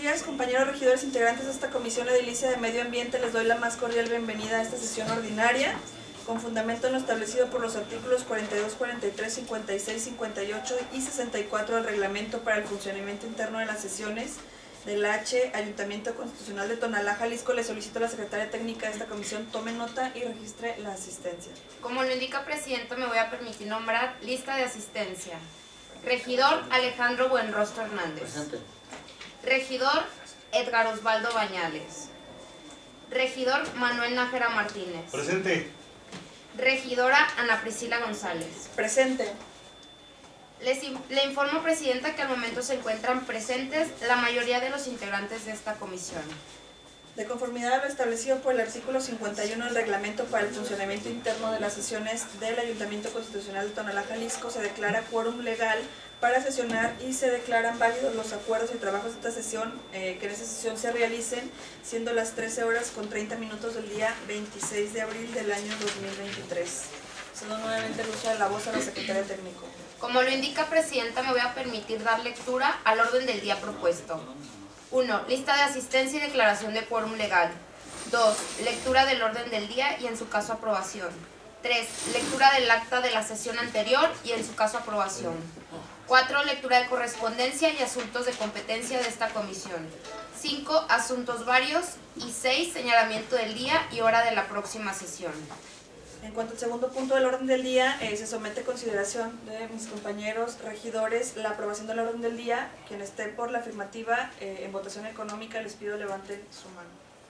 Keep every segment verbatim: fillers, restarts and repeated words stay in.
días, compañeros regidores integrantes de esta Comisión Edilicia de Medio Ambiente. Les doy la más cordial bienvenida a esta sesión ordinaria, con fundamento en lo establecido por los artículos cuarenta y dos, cuarenta y tres, cincuenta y seis, cincuenta y ocho y sesenta y cuatro del Reglamento para el funcionamiento interno de las sesiones del H Ayuntamiento Constitucional de Tonalá, Jalisco. Le solicito a la secretaria técnica de esta comisión tome nota y registre la asistencia. Como lo indica Presidenta, me voy a permitir nombrar lista de asistencia. Regidor Alejandro Buenrostro Hernández. Presente. Regidor Edgar Osvaldo Bañales. Regidor Manuel Nájera Martínez. Presente. Regidora Ana Priscila González. Presente. Les, le informo, Presidenta, que al momento se encuentran presentes la mayoría de los integrantes de esta comisión. De conformidad a lo establecido por el artículo cincuenta y uno del Reglamento para el funcionamiento interno de las sesiones del Ayuntamiento Constitucional de Tonalá, Jalisco, se declara quórum legal para sesionar y se declaran válidos los acuerdos y trabajos de esta sesión, eh, que en esta sesión se realicen, siendo las trece horas con treinta minutos del día veintiséis de abril del año dos mil veintitrés. Cedo nuevamente el uso de la voz a la Secretaria Técnico. Como lo indica Presidenta, me voy a permitir dar lectura al orden del día propuesto. uno. Lista de asistencia y declaración de quórum legal. dos. Lectura del orden del día y en su caso aprobación. tres. Lectura del acta de la sesión anterior y en su caso aprobación. cuatro. Lectura de correspondencia y asuntos de competencia de esta comisión. cinco. Asuntos varios. Y seis. Señalamiento del día y hora de la próxima sesión. En cuanto al segundo punto del orden del día, eh, se somete a consideración de mis compañeros regidores la aprobación del orden del día. Quien esté por la afirmativa eh, en votación económica, les pido levanten su mano.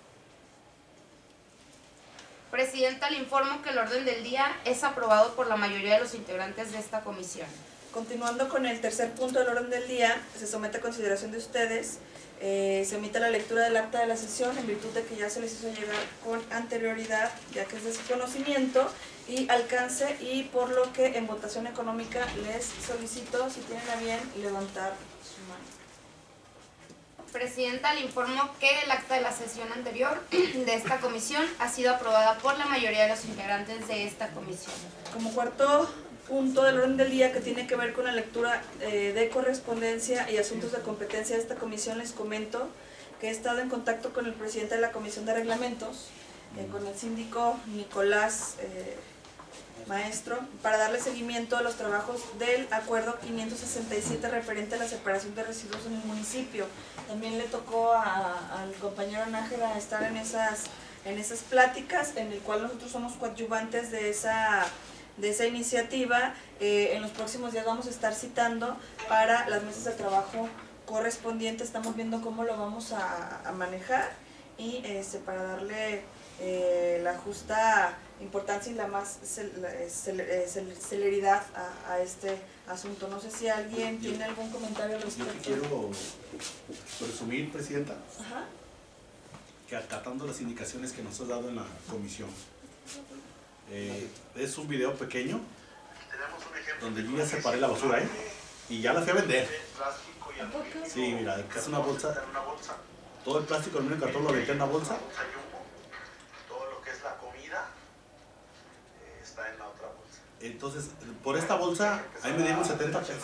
Presidenta, le informo que el orden del día es aprobado por la mayoría de los integrantes de esta comisión. Continuando con el tercer punto del orden del día, se somete a consideración de ustedes, eh, se omite la lectura del acta de la sesión en virtud de que ya se les hizo llegar con anterioridad, ya que es de su conocimiento y alcance, y por lo que en votación económica les solicito, si tienen a bien, levantar su mano. Presidenta, le informo que el acta de la sesión anterior de esta comisión ha sido aprobada por la mayoría de los integrantes de esta comisión. Como cuarto punto del orden del día, que tiene que ver con la lectura eh, de correspondencia y asuntos de competencia de esta comisión, les comento que he estado en contacto con el presidente de la Comisión de Reglamentos, eh, con el síndico Nicolás eh, Maestro, para darle seguimiento a los trabajos del acuerdo quinientos sesenta y siete referente a la separación de residuos en el municipio. También le tocó a, al compañero Nájera estar en esas, en esas pláticas, en el cual nosotros somos coadyuvantes de esa de esa iniciativa. Eh, en los próximos días vamos a estar citando para las mesas de trabajo correspondientes. Estamos viendo cómo lo vamos a, a manejar y este, para darle eh, la justa importancia y la más cel, cel, cel, celeridad a, a este asunto. No sé si alguien tiene algún comentario al respecto. Yo quiero presumir, Presidenta, Ajá. que acatando las indicaciones que nos has dado en la comisión, Eh, es un video pequeño donde yo ya separé la basura, ¿eh? Y ya la fui a vender. Sí, mira, es una bolsa. Todo el plástico, el mismo cartón lo aventé en una bolsa. Todo lo que es la comida está en la otra bolsa. Entonces, por esta bolsa, ahí me dieron setenta pesos.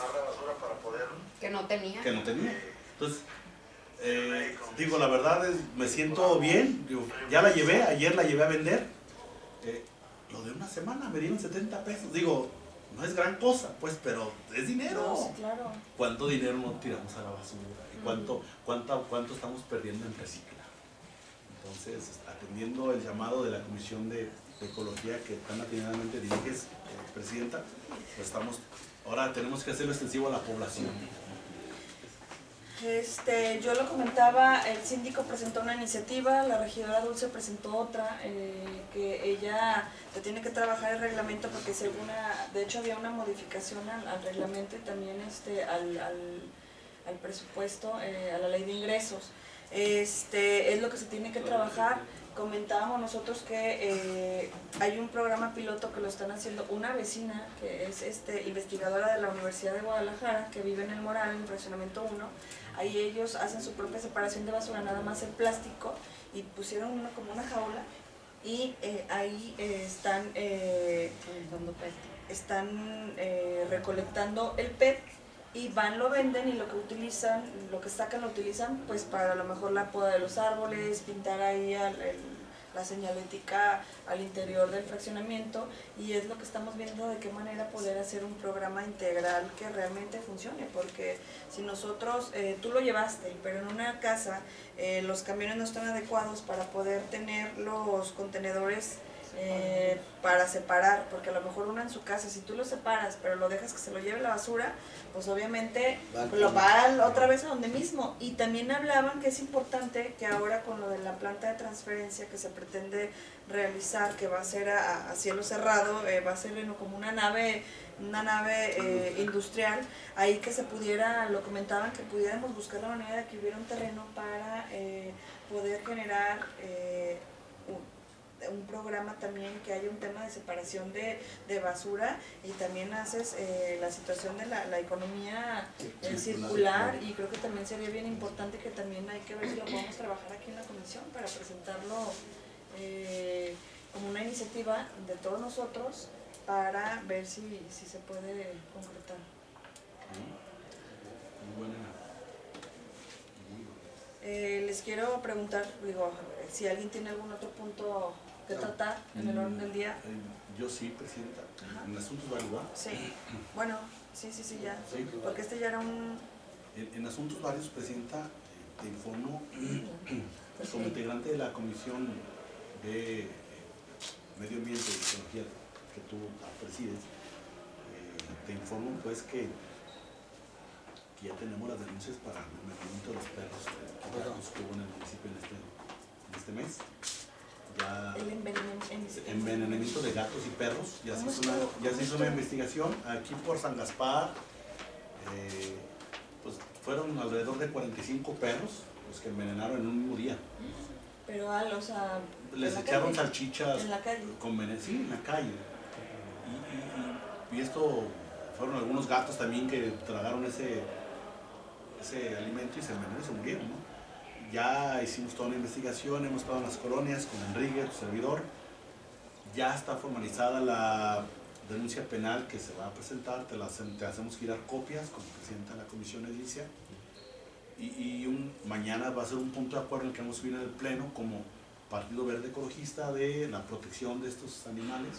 Que no tenía. Que no tenía. Entonces, eh, digo, la verdad es, me siento bien. Digo, ya la llevé, ayer la llevé a vender. Eh, Lo de una semana me dieron setenta pesos. Digo, no es gran cosa, pues, pero es dinero. No, sí, claro. ¿Cuánto dinero no tiramos a la basura? ¿Y cuánto, cuánto, cuánto estamos perdiendo en reciclar? Entonces, atendiendo el llamado de la Comisión de, de Ecología que tan atinadamente diriges, eh, Presidenta, pues estamos, ahora tenemos que hacerlo extensivo a la población. Este, yo lo comentaba, el síndico presentó una iniciativa, la regidora Dulce presentó otra, eh, que ella se tiene que trabajar el reglamento porque según una, de hecho había una modificación al, al reglamento y también este, al, al, al presupuesto, eh, a la ley de ingresos. Este, es lo que se tiene que trabajar. Comentábamos nosotros que eh, hay un programa piloto que lo están haciendo una vecina que es este, investigadora de la Universidad de Guadalajara, que vive en el Moral, en fraccionamiento uno. Ahí ellos hacen su propia separación de basura, nada más el plástico, y pusieron una, como una jaula, y eh, ahí eh, están, eh, están eh, recolectando el P E T y van, lo venden y lo que utilizan, lo que sacan lo utilizan pues para a lo mejor la poda de los árboles, pintar ahí al, el, la señalética al interior del fraccionamiento, y es lo que estamos viendo de qué manera poder hacer un programa integral que realmente funcione, porque si nosotros, eh, tú lo llevaste, pero en una casa eh, los camiones no están adecuados para poder tener los contenedores Eh, para separar, porque a lo mejor uno en su casa, si tú lo separas pero lo dejas que se lo lleve la basura, pues obviamente lo va otra vez a donde mismo. Y también hablaban que es importante que ahora con lo de la planta de transferencia que se pretende realizar, que va a ser a, a cielo cerrado, eh, va a ser como una nave una nave eh, industrial, ahí que se pudiera, lo comentaban, que pudiéramos buscar la manera de que hubiera un terreno para eh, poder generar eh, un un programa también, que haya un tema de separación de, de basura, y también haces eh, la situación de la, la economía eh, circular, y creo que también sería bien importante que también hay que ver si lo podemos trabajar aquí en la comisión para presentarlo eh, como una iniciativa de todos nosotros para ver si, si se puede concretar. Muy buena. Eh, les quiero preguntar, digo, si alguien tiene algún otro punto que tratar en el orden del día. Yo sí, Presidenta. Ajá. En asuntos varios, ¿verdad? Sí, bueno, sí, sí, sí, ya. Sí. Porque este ya era un... En, en asuntos varios, Presidenta, te informo, como integrante de la Comisión de eh, Medio Ambiente y Ecología que tú presides, eh, te informo pues que, que ya tenemos las denuncias para el envenenamiento de los perros que hubo en el municipio en este, en este mes. Ya el envenenamiento, envenenamiento de gatos y perros, ya se hizo una, ya se hizo una investigación aquí por San Gaspar, eh, pues fueron alrededor de cuarenta y cinco perros los que envenenaron en un mismo día. Pero al, o sea, les echaron calle, salchichas en la calle, con veneno, sí, en la calle. Y, y, y esto fueron algunos gatos también que tragaron ese, ese alimento y se envenenaron y se murieron, ¿no? Ya hicimos toda una investigación, hemos estado en las colonias con Enrique, tu servidor. Ya está formalizada la denuncia penal que se va a presentar, te, la, te hacemos girar copias como presidenta de la comisión edilicia. Y, y un, mañana va a ser un punto de acuerdo en el que vamos a subir en el pleno como Partido Verde Ecologista de la protección de estos animales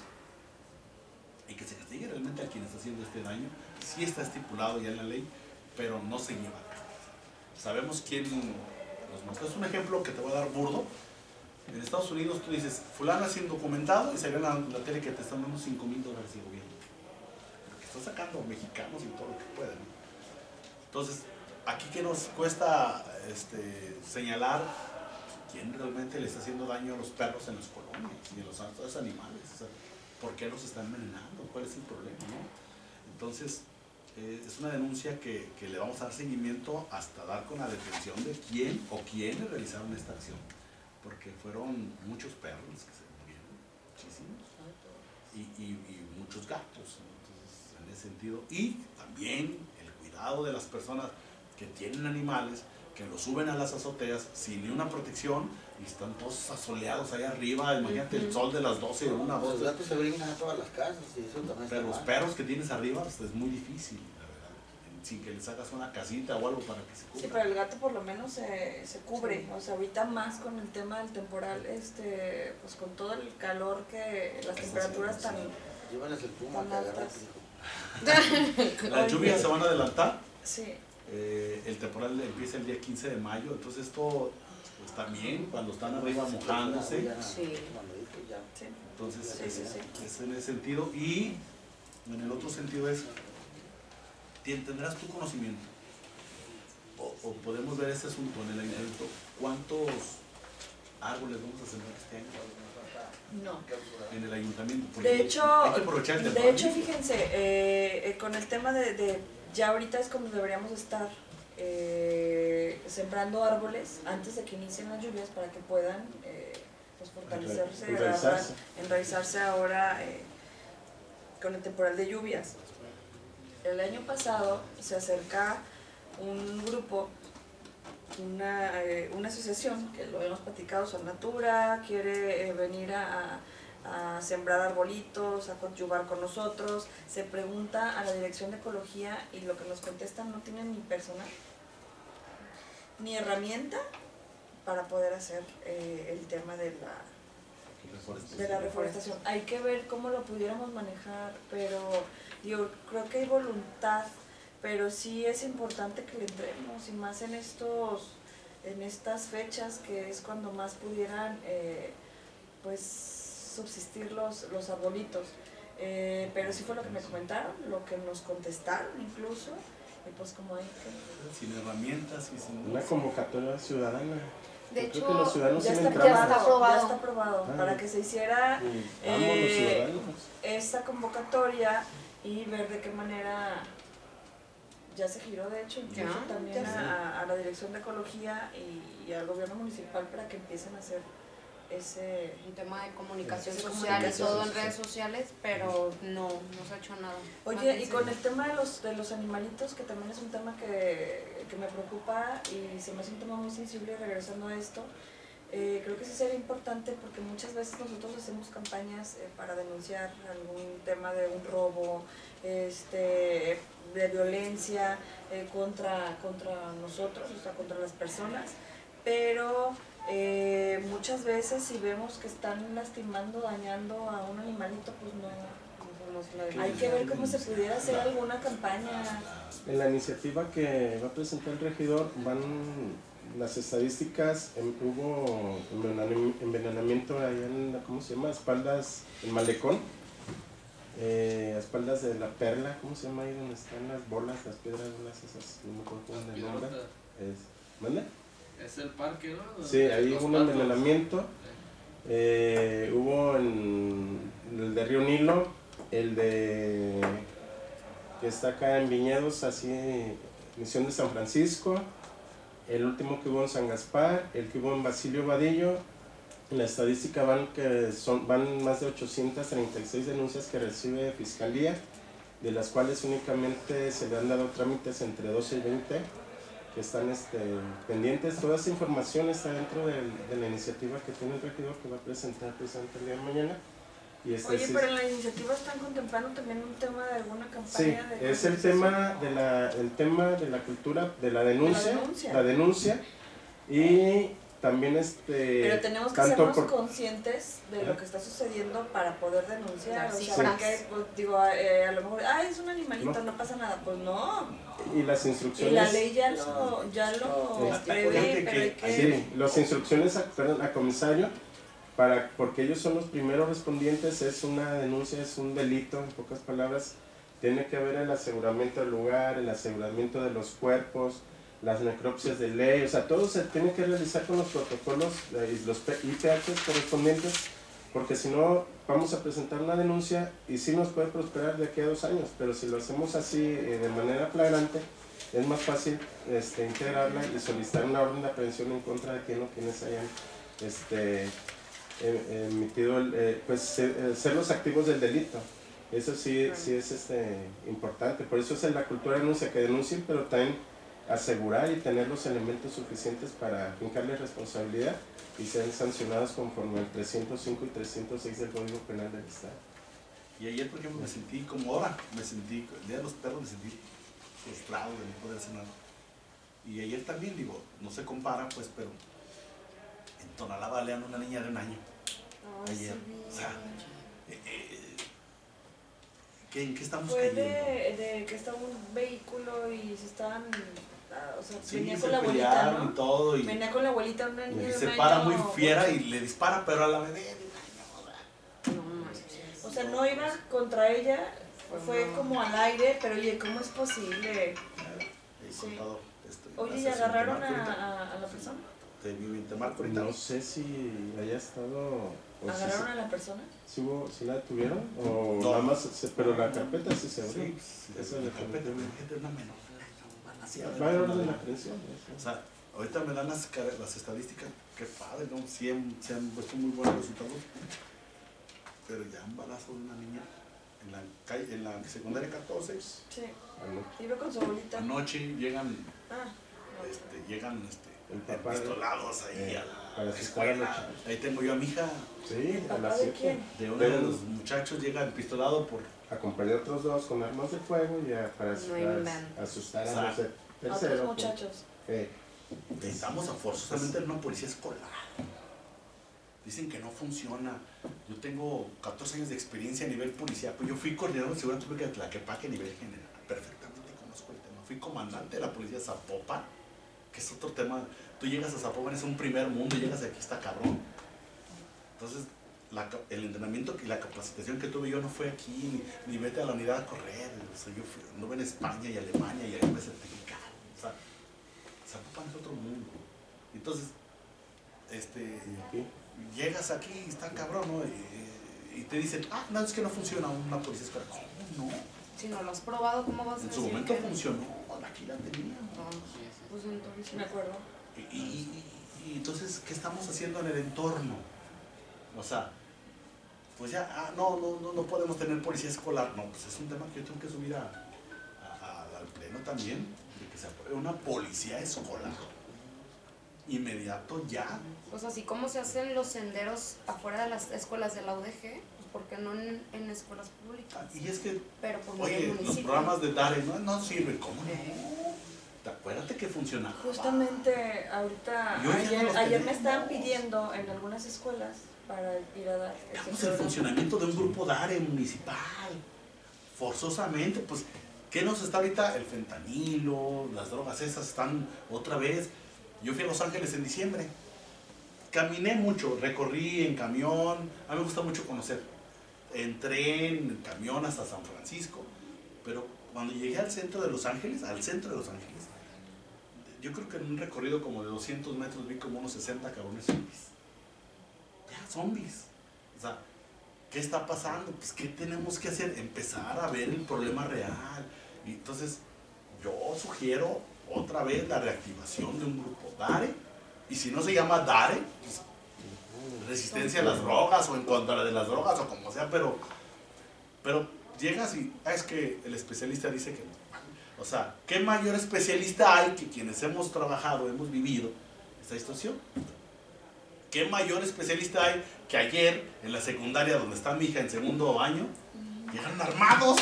y que se castigue realmente a quien está haciendo este daño. Sí está estipulado ya en la ley, pero no se lleva. Sabemos quién... Es un ejemplo que te voy a dar burdo. En Estados Unidos tú dices, fulano es indocumentado, y se ve en la, la tele que te están dando cinco mil dólares el gobierno. Porque está sacando mexicanos y todo lo que pueden, ¿no? Entonces, aquí que nos cuesta este, señalar quién realmente le está haciendo daño a los perros en las colonias y a los, a los animales. O sea, ¿por qué los están envenenando? ¿Cuál es el problema, no? Entonces, Eh, es una denuncia que, que le vamos a dar seguimiento hasta dar con la detención de quién o quiénes realizaron esta acción, porque fueron muchos perros los que se murieron, muchísimos, y, y, y muchos gatos. Entonces, en ese sentido, y también el cuidado de las personas que tienen animales, que los suben a las azoteas sin ni una protección y están todos asoleados allá arriba. Imagínate el sol de las doce, una, dos. Los gatos se brincan a todas las casas y eso también. Pero los perros que tienes arriba pues, es muy difícil, la verdad, sin que les hagas una casita o algo para que se cubra. Sí, pero el gato por lo menos se, se cubre, sí. O sea, ahorita más con el tema del temporal, este, pues con todo el calor que las temperaturas tan, llévales el puma tan altas. Las lluvias se van a adelantar. Sí. Eh, el temporal empieza el día quince de mayo, entonces esto pues, también cuando están arriba mojándose. Sí. Entonces sí, sí, sí. es en ese sentido. Y en el otro sentido es, tendrás tu conocimiento o, o podemos ver este asunto en el ayuntamiento, ¿cuántos árboles vamos a sembrar este año? No. En el ayuntamiento. De hecho, hay que aprovechar el de hecho fíjense, eh, eh, con el tema de, de, ya ahorita es como deberíamos estar eh, sembrando árboles antes de que inicien las lluvias para que puedan eh, pues fortalecerse, enraizarse, enraizarse ahora eh, con el temporal de lluvias. El año pasado se acerca un grupo, una, eh, una asociación que lo hemos platicado, Son Natura, quiere eh, venir a, a sembrar arbolitos, a coadyuvar con nosotros. Se pregunta a la Dirección de Ecología y lo que nos contestan, no tienen ni personal, ni herramienta para poder hacer eh, el tema de la, de la reforestación. Hay que ver cómo lo pudiéramos manejar, pero yo creo que hay voluntad, pero sí es importante que le entremos, y más en estos en estas fechas que es cuando más pudieran eh, pues subsistir los, los arbolitos. Eh, pero sí fue lo que me comentaron, lo que nos contestaron incluso, y pues como hay que... Sin herramientas y sin... Una convocatoria ciudadana. De Yo hecho, creo que los ciudadanos Ya tienen está, trabajo. ya está aprobado. ya está aprobado, Ah. para que se hiciera Y vamos los eh, ciudadanos. esta convocatoria y ver de qué manera ya se giró, de hecho, incluso Ya, también ya a, a la Dirección de Ecología y, y al gobierno municipal para que empiecen a hacer ese... un tema de comunicación De social y comunicación, todo en sí. redes sociales, pero no, no se ha hecho nada. Oye, Más y bien con se- el tema de los, de los animalitos, que también es un tema que, que me preocupa y se me hace un tema muy sensible regresando a esto, eh, creo que sí sería importante porque muchas veces nosotros hacemos campañas eh, para denunciar algún tema de un robo, este, de violencia eh, contra, contra nosotros, o sea, contra las personas, pero eh, muchas veces si vemos que están lastimando, dañando a un animalito, pues no... no se lo Hay que ver cómo se pudiera hacer alguna campaña. En la iniciativa que va a presentar el regidor van las estadísticas, en- hubo envenenami- envenenamiento allá en, la- ¿cómo se llama? A espaldas, el malecón, eh, a espaldas de la perla, ¿cómo se llama ahí donde están las bolas, las piedras, bolas esas? No me acuerdo cómo es el nombre. Es, ¿mande? Es el parque, ¿no? Sí, ahí Los hubo un patos. envenenamiento, eh, hubo en el de Río Nilo, el de que está acá en Viñedos, así, Misión de San Francisco, el último que hubo en San Gaspar, el que hubo en Basilio Vadillo. En la estadística van que son van más de ochocientas treinta y seis denuncias que recibe Fiscalía, de las cuales únicamente se le han dado trámites entre doce y veinte que están este, pendientes. Toda esa información está dentro del- de la iniciativa que tiene el regidor, que va a presentar precisamente el día de mañana. Y este, Oye, sí- pero en la iniciativa están contemplando también un tema de alguna Sí, campaña de es el tema de la, el tema de la cultura, de la denuncia, La denuncia. la denuncia, y también este... Pero tenemos que tanto sernos por- conscientes de lo que está sucediendo para poder denunciar. Dar O sea, cifras. porque, pues, digo, eh, a lo mejor, ay, es un animalito, No. no, pasa nada. Pues no. y las Y instrucciones... la ley ya lo, ya lo Sí. prevé, pero hay que... Sí, las instrucciones a, perdón, a comisario, para, porque ellos son los primeros respondientes, es una denuncia, es un delito, en pocas palabras. Tiene que haber el aseguramiento del lugar, el aseguramiento de los cuerpos, las necropsias de ley, o sea, todo se tiene que realizar con los protocolos eh, y los I P H correspondientes, porque si no vamos a presentar una denuncia y sí nos puede prosperar de aquí a dos años, pero si lo hacemos así eh, de manera flagrante, es más fácil este, integrarla y solicitar una orden de aprehensión en contra de quien o quienes hayan este, em- emitido, el, eh, pues ser, eh, ser los activos del delito. Eso sí, Claro. sí es este, importante, por eso es en la cultura de denuncia, que denuncien, pero también asegurar y tener los elementos suficientes para fincarles responsabilidad y sean sancionados conforme al trescientos cinco y trescientos seis del Código Penal del Estado. Y ayer, por ejemplo, me sentí como ahora, me sentí, el día de los perros me sentí frustrado de no poder hacer nada. Y ayer también, digo, no se compara, pues, pero en Tonalá balean a una niña de un año. Ay, Ayer, sí, o sea, eh, eh, ¿qué- ¿en qué estamos fue cayendo? de, de que estaba un vehículo y se estaban, ah, o sea, Sí, venía se con la abuelita, pelearon ¿no? y todo, y, Venía con la abuelita, una y niña de un se año, para muy fiera ocho. y le dispara, pero a la bebé de un año. No manches. O sea, no iba contra ella, fue no. como al aire, pero oye, ¿cómo es posible? El Sí. contador, estoy- Oye, ¿y haces un agarraron temarco ahorita. a, a, a la persona? Te vi bien temarco ahorita. No sé si haya estado... o si ¿Agarraron se- a la persona? ¿Sí, hubo, sí la detuvieron? O No. nada más, se- pero la carpeta sí se abrió. Sí, sí, Esa sí, es la la carpeta, carpeta. pero gente, una menor de edad, van así, Va a haber orden de aprehensión. O sea, ahorita me dan las, cara- las estadísticas, qué padre, ¿no? Sí han, se han puesto muy buenos resultados, pero ya un balazo de una niña en la calle, en la secundaria catorce, Sí, Ah, no. iba con su abuelita. anoche llegan, Ah, este, llegan este, El papá. Pistolados ahí Eh, a la, para la asustar a los escuela. chavos. Ahí tengo yo a mi hija. Sí, ¿El a papá las de siete. quién? De uno de los muchachos llega empistolado por... Acompañé a otros dos con armas de fuego ya para No asustar, inventes. asustar a Exacto. los terceros. Otros pues. muchachos. Eh, Necesitamos a forzosamente una policía escolar. Dicen que no funciona. Yo tengo catorce años de experiencia a nivel policial. Pues yo fui coordinador de seguridad pública de Tlaquepaque a nivel general. Perfectamente conozco el tema. Fui comandante de la policía de Zapopan, que es otro tema. Tú llegas a Zapopan, es un primer mundo, llegas aquí, está cabrón. Entonces, la, el entrenamiento y la capacitación que tuve yo no fue aquí, ni, ni vete a la unidad a correr. O sea, yo fui, anduve en España y Alemania y ahí me certificaron. O sea, Zapopan es otro mundo. Entonces, este, aquí. llegas aquí y está cabrón, ¿no? Y, y te dicen, ah, no, es que no funciona una policía escolar. ¿Cómo no? Si no lo has probado, ¿cómo vas a En decir su momento que no? funcionó, aquí la teníamos. Ah, pues entonces Me acuerdo. Y, y- y- y entonces, ¿qué estamos haciendo en el entorno? O sea, pues ya, ah, no, no, no, no podemos tener policía escolar. No, pues es un tema que yo tengo que subir a, a- a- al pleno también, de que se apruebe una policía escolar. Inmediato ya. Pues así como se hacen los senderos afuera de las escuelas de la U D G, pues ¿por qué no en, en escuelas públicas? Y es que, Pero por medio oye, del los municipio. programas de DARE no, no sirven. ¿Cómo no? ¿Te acuerdas que funcionaba? Justamente ahorita, Y hoy ya no ayer, los ayer me tenemos. estaban pidiendo en algunas escuelas para ir a dar ese Estamos en el programa. funcionamiento de un grupo DARE municipal. Forzosamente, pues, ¿qué nos está ahorita? El fentanilo, las drogas esas están otra vez. Yo fui a Los Ángeles en diciembre. Caminé mucho, recorrí en camión. A mí me gusta mucho conocer. En tren, en camión hasta San Francisco. Pero cuando llegué al centro de Los Ángeles, al centro de Los Ángeles, yo creo que en un recorrido como de doscientos metros vi como unos sesenta cabrones zombies. Ya, zombies. O sea, ¿qué está pasando? Pues, ¿qué tenemos que hacer? Empezar a ver el problema real. Y entonces, yo sugiero otra vez la reactivación de un grupo DARE. Y si no se llama DARE, pues, resistencia a las drogas o en contra de las drogas o como sea, pero, pero llegas y ah, es que el especialista dice que no. O sea, ¿qué mayor especialista hay que quienes hemos trabajado, hemos vivido esta situación? ¿Qué mayor especialista hay que ayer en la secundaria donde está mi hija en segundo año, llegaron armados,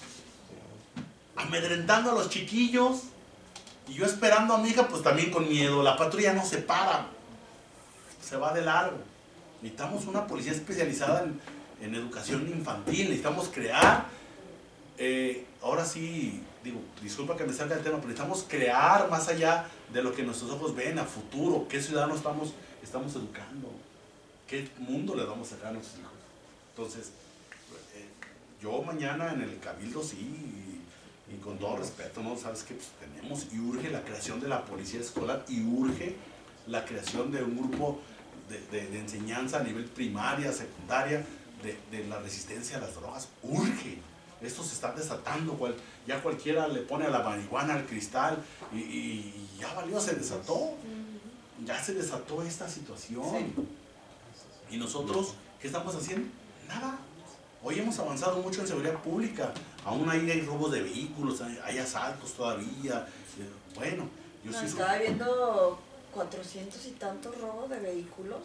amedrentando a los chiquillos, y yo esperando a mi hija pues también con miedo? La patrulla no se para, se va de largo. Necesitamos una policía especializada en, en educación infantil, necesitamos crear, eh, ahora sí, digo, disculpa que me salga el tema, pero necesitamos crear más allá de lo que nuestros ojos ven a futuro, qué ciudadanos estamos, estamos educando, qué mundo le vamos a sacar a nuestros hijos. Entonces, eh, yo mañana en el Cabildo sí, y, y con todo respeto, ¿no? Sabes que pues, tenemos y urge la creación de la policía escolar y urge la creación de un grupo de, de, de enseñanza a nivel primaria, secundaria, de, de la resistencia a las drogas, urge. Esto se está desatando, cual, ya cualquiera le pone a la marihuana, al cristal, y, y ya valió, se desató. Ya se desató esta situación. Sí. Y nosotros, ¿qué estamos haciendo? Nada. Hoy hemos avanzado mucho en seguridad pública. Aún ahí hay robos de vehículos, hay, hay asaltos todavía. Bueno, yo No, sí estaba viendo cuatrocientos y tantos robos de vehículos.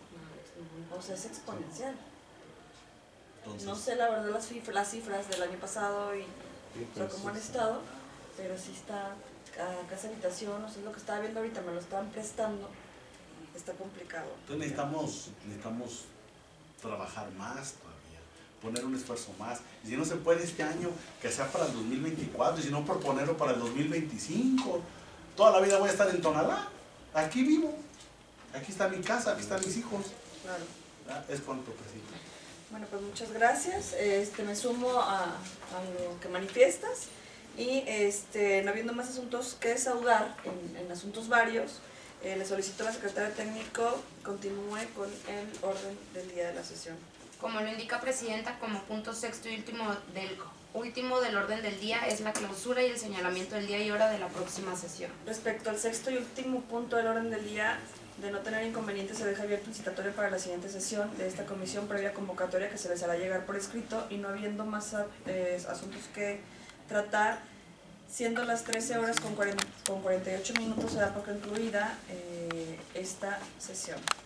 O sea, es exponencial. Entonces, No sé la verdad las cifras, las cifras del año pasado y o sea, cómo han estado, pero sí está a casa habitación, o sea, es lo que estaba viendo ahorita, me lo estaban prestando, está complicado. Entonces necesitamos, necesitamos trabajar más todavía, poner un esfuerzo más. Y si no se puede este año, que sea para el dos mil veinticuatro, y si no, proponerlo para el dos mil veinticinco. Toda la vida voy a estar en Tonalá, aquí vivo, aquí está mi casa, aquí están mis hijos. Claro. ¿Verdad? Es cuanto, presidente. Bueno, pues muchas gracias. Este, me sumo a, a lo que manifiestas y este, no habiendo más asuntos que desahogar en, en asuntos varios, eh, le solicito a la secretaria técnico continúe con el orden del día de la sesión. Como lo indica Presidenta, como punto sexto y último del, último del orden del día es la clausura y el señalamiento del día y hora de la próxima sesión. Respecto al sexto y último punto del orden del día, de no tener inconvenientes, se deja abierto el citatorio para la siguiente sesión de esta comisión previa convocatoria que se les hará llegar por escrito, y no habiendo más eh, asuntos que tratar, siendo las trece horas con cuarenta, con cuarenta y ocho minutos se da por concluida eh, esta sesión.